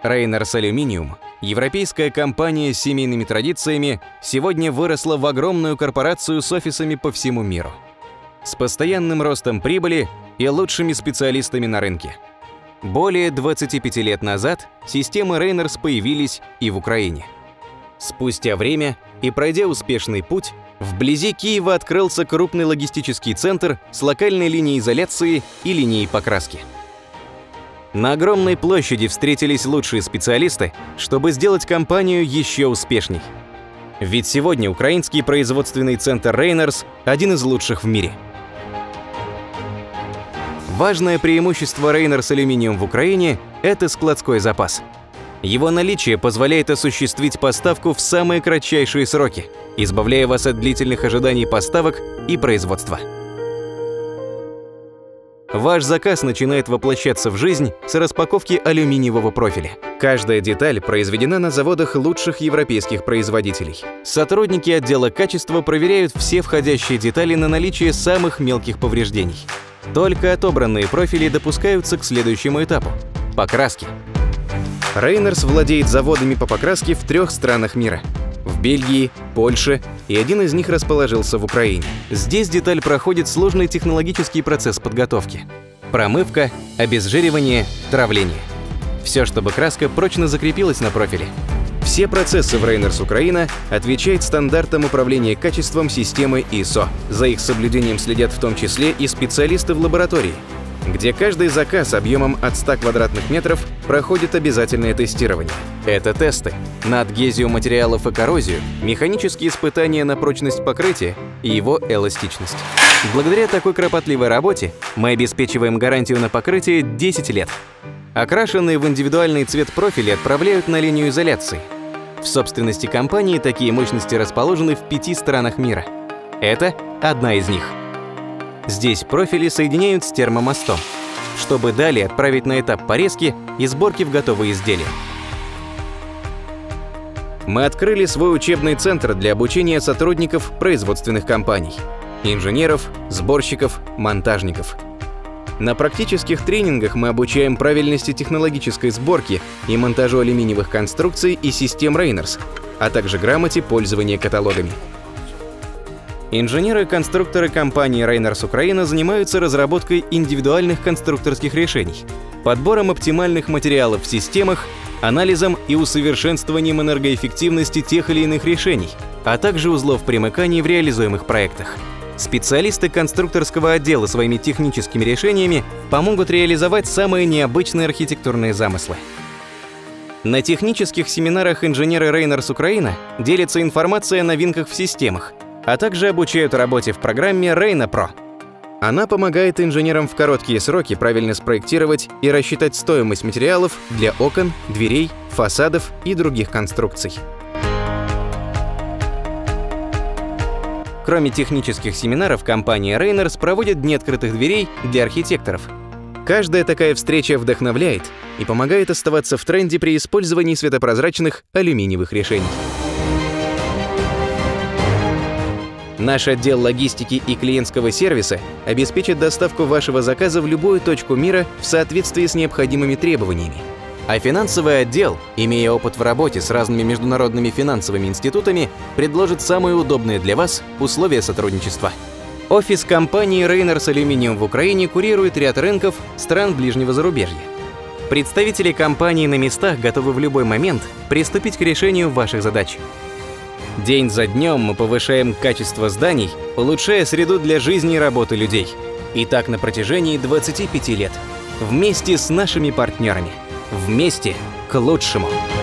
Reyners Aluminium, европейская компания с семейными традициями, сегодня выросла в огромную корпорацию с офисами по всему миру, с постоянным ростом прибыли и лучшими специалистами на рынке. Более 25 лет назад системы Reyners появились и в Украине. Спустя время и пройдя успешный путь, вблизи Киева открылся крупный логистический центр с локальной линией изоляции и линией покраски. На огромной площади встретились лучшие специалисты, чтобы сделать компанию еще успешней. Ведь сегодня украинский производственный центр Reyners один из лучших в мире. Важное преимущество Reyners Aluminium в Украине – это складской запас. Его наличие позволяет осуществить поставку в самые кратчайшие сроки, избавляя вас от длительных ожиданий поставок и производства. Ваш заказ начинает воплощаться в жизнь с распаковки алюминиевого профиля. Каждая деталь произведена на заводах лучших европейских производителей. Сотрудники отдела качества проверяют все входящие детали на наличие самых мелких повреждений. Только отобранные профили допускаются к следующему этапу – покраске. Reyners владеет заводами по покраске в 3 странах мира – в Бельгии, Польше, и один из них расположился в Украине. Здесь деталь проходит сложный технологический процесс подготовки – промывка, обезжиривание, травление. Все, чтобы краска прочно закрепилась на профиле. Все процессы в Reyners Украина отвечают стандартам управления качеством системы ISO. За их соблюдением следят в том числе и специалисты в лаборатории, где каждый заказ объемом от 100 квадратных метров проходит обязательное тестирование. Это тесты на адгезию материалов и коррозию, механические испытания на прочность покрытия и его эластичность. Благодаря такой кропотливой работе мы обеспечиваем гарантию на покрытие 10 лет. Окрашенные в индивидуальный цвет профили отправляют на линию изоляции. В собственности компании такие мощности расположены в 5 странах мира. Это одна из них. Здесь профили соединяют с термомостом, чтобы далее отправить на этап порезки и сборки в готовые изделия. Мы открыли свой учебный центр для обучения сотрудников производственных компаний, инженеров, сборщиков, монтажников. На практических тренингах мы обучаем правильности технологической сборки и монтажу алюминиевых конструкций и систем Reyners, а также грамоте пользования каталогами. Инженеры-конструкторы компании Reyners Украина занимаются разработкой индивидуальных конструкторских решений, подбором оптимальных материалов в системах, анализом и усовершенствованием энергоэффективности тех или иных решений, а также узлов примыканий в реализуемых проектах. Специалисты конструкторского отдела своими техническими решениями помогут реализовать самые необычные архитектурные замыслы. На технических семинарах инженеры Reyners Украина делятся информацией о новинках в системах, а также обучают работе в программе Reynapro Pro. Она помогает инженерам в короткие сроки правильно спроектировать и рассчитать стоимость материалов для окон, дверей, фасадов и других конструкций. Кроме технических семинаров, компания Reyners проводит дни открытых дверей для архитекторов. Каждая такая встреча вдохновляет и помогает оставаться в тренде при использовании светопрозрачных алюминиевых решений. Наш отдел логистики и клиентского сервиса обеспечит доставку вашего заказа в любую точку мира в соответствии с необходимыми требованиями. А финансовый отдел, имея опыт в работе с разными международными финансовыми институтами, предложит самые удобные для вас условия сотрудничества. Офис компании Reyners Aluminium в Украине курирует ряд рынков стран ближнего зарубежья. Представители компании на местах готовы в любой момент приступить к решению ваших задач. День за днем мы повышаем качество зданий, улучшая среду для жизни и работы людей. И так на протяжении 25 лет. Вместе с нашими партнерами. Вместе к лучшему.